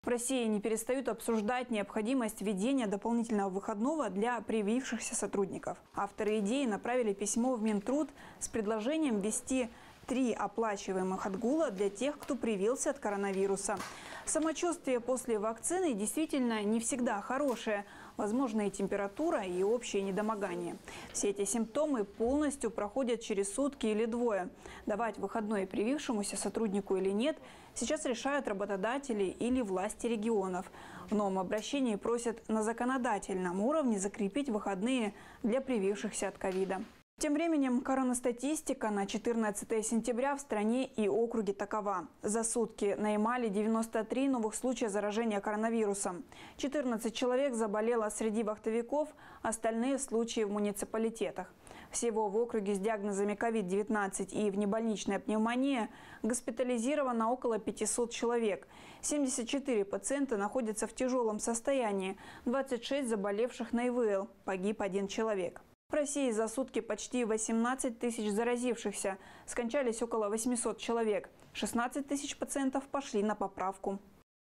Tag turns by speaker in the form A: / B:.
A: В России не перестают обсуждать необходимость введения дополнительного выходного для привившихся сотрудников. Авторы идеи направили письмо в Минтруд с предложением ввести 3 оплачиваемых отгула для тех, кто привился от коронавируса. Самочувствие после вакцины действительно не всегда хорошее. Возможно и температура, и общее недомогание. Все эти симптомы полностью проходят через сутки или двое. Давать выходной привившемуся сотруднику или нет, сейчас решают работодатели или власти регионов. В новом обращении просят на законодательном уровне закрепить выходные для привившихся от ковида. Тем временем коронастатистика на 14 сентября в стране и округе такова. За сутки на Ямале 93 новых случая заражения коронавирусом. 14 человек заболело среди вахтовиков, остальные случаи в муниципалитетах. Всего в округе с диагнозами COVID-19 и внебольничная пневмония госпитализировано около 500 человек. 74 пациента находятся в тяжелом состоянии, 26 заболевших на ИВЛ, погиб 1 человек. В России за сутки почти 18 тысяч заразившихся, скончались около 800 человек. 16 тысяч пациентов пошли на поправку.